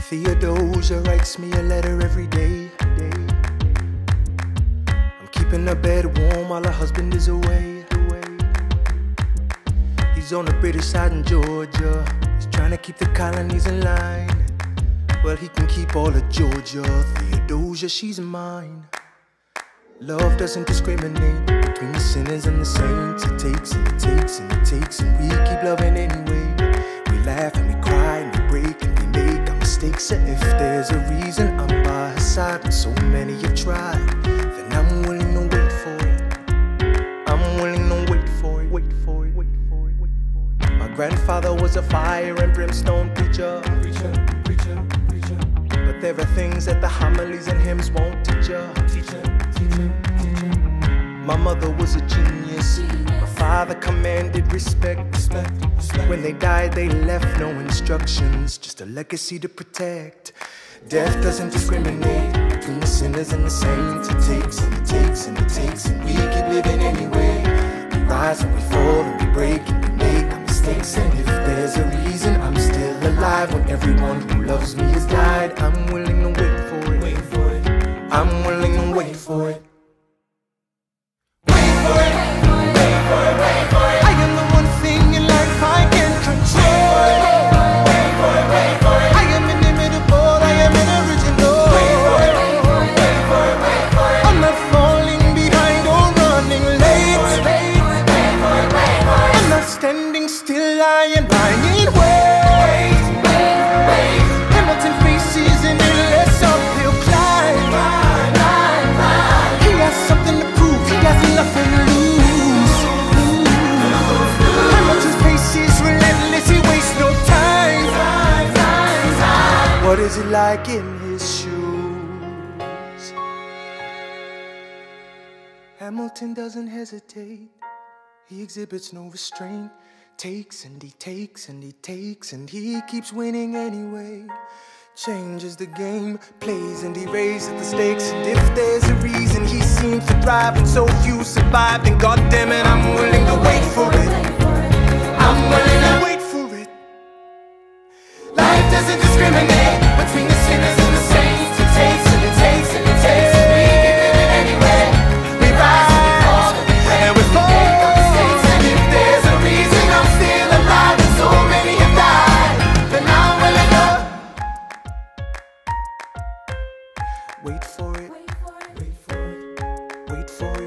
Theodosia writes me a letter every day. I'm keeping her bed warm while her husband is away. He's on the British side in Georgia. He's trying to keep the colonies in line. Well, he can keep all of Georgia. Theodosia, she's mine. Love doesn't discriminate between the sinners and the saints. It takes and it takes and it takes, and we keep loving anyway. We laugh and we cry and we break and we make our mistakes. And if there's a reason I'm by her side when so many have tried, then I'm willing to wait for it. I'm willing to wait for it, wait for it, wait for it, wait for it. My grandfather was a fire and brimstone preacher. But there are things that the homilies and hymns won't teach ya. My mother was a genius. My father commanded respect. When they died, they left no instructions, just a legacy to protect. Death doesn't discriminate between the sinners and the saints. It takes and it takes and it takes, and we keep living anyway. We rise and we fall and we break and we make our mistakes. And if there's a reason I'm still alive when everyone who loves me has died, I'm willing to wait for it. Wait for it. I'm willing to wait for it. Standing still, lying in wait. Hamilton faces an endless uphill climb. He has something to prove, he has nothing to lose. Hamilton's pace is relentless, he wastes no time. What is it like in his shoes? Hamilton doesn't hesitate. He exhibits no restraint, takes and he takes and he takes, and he keeps winning anyway. Changes the game, plays and he raises the stakes. And if there's a reason he seems to thrive and so few survive, then goddammit, I'm willing to wait for it. I'm willing to wait for it. Life doesn't discriminate between the sinners and the saints. It takes and it takes and it takes, and we keep living anyway. We rise and we fall and we pray and we fall. Wait for it, wait for it, wait for it.